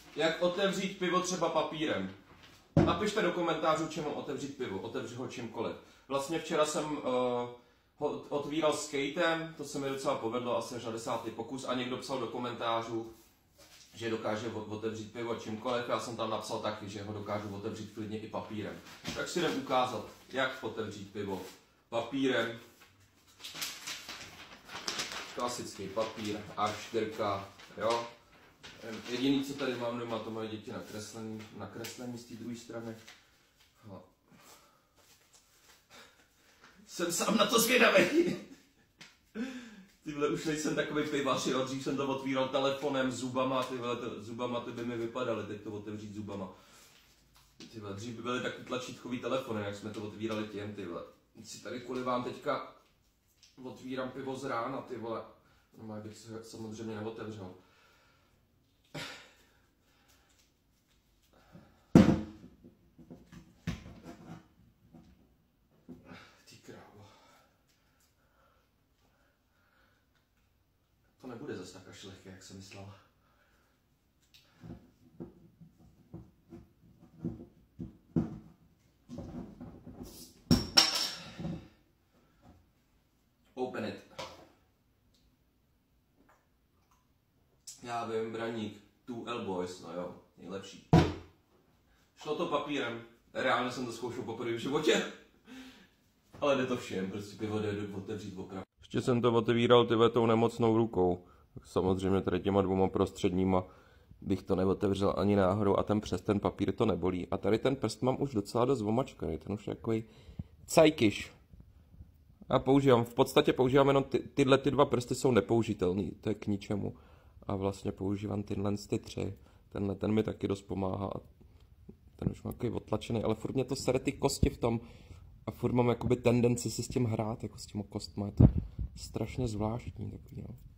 Jak otevřít pivo třeba papírem. Napište do komentářů, čemu otevřít pivo, otevři ho čímkoliv. Vlastně včera jsem ho otvíral skatem, to se mi docela povedlo, asi až na 10. pokus a někdo psal do komentářů, že dokáže otevřít pivo čímkoliv. Já jsem tam napsal taky, že ho dokážu otevřít klidně i papírem. Tak si jdem ukázat, jak otevřít pivo papírem. Klasický papír, A4, jo. Jediný, co tady mám doma, to mají děti nakreslení z té druhé strany. No. Jsem sám na to zvědavý. Tyhle už nejsem takový pivař, jo. Dřív jsem to otvíral telefonem, zubama, zubama ty by mi vypadaly, teď to otevřít zubama. Tyhle, dřív by byly taky tlačítkový telefony, jak jsme to otvírali těm, tyhle. Si tady kvůli vám teďka otvírám pivo z rána, ty vole. No, bych se samozřejmě neotevřel. Ty krávo. To nebude zase tak až lehké, jak jsem myslel. Open it. Já vím, braník, 2L Boys, no jo, nejlepší. Šlo to papírem, reálně jsem to zkoušel poprvé v životě. Ale jde to všem, prostě pivo jde otevřít opravdu. Ještě jsem to otevíral tou nemocnou rukou. Samozřejmě tady těma dvouma prostředníma bych to neotevřel ani náhodou a přes ten papír to nebolí. A tady ten prst mám už docela dost omačkaný, ten už je takový cajkyš. A v podstatě používám jenom tyhle dva prsty jsou nepoužitelný, to je k ničemu. A vlastně používám tyhle ty tři. Ten mi taky dost pomáhá. Ten už mám takový otlačený, ale furt mě to sere ty kosti v tom. A furt mám jakoby tendenci si s tím hrát, jako s těma kostma. Je to strašně zvláštní takový, no.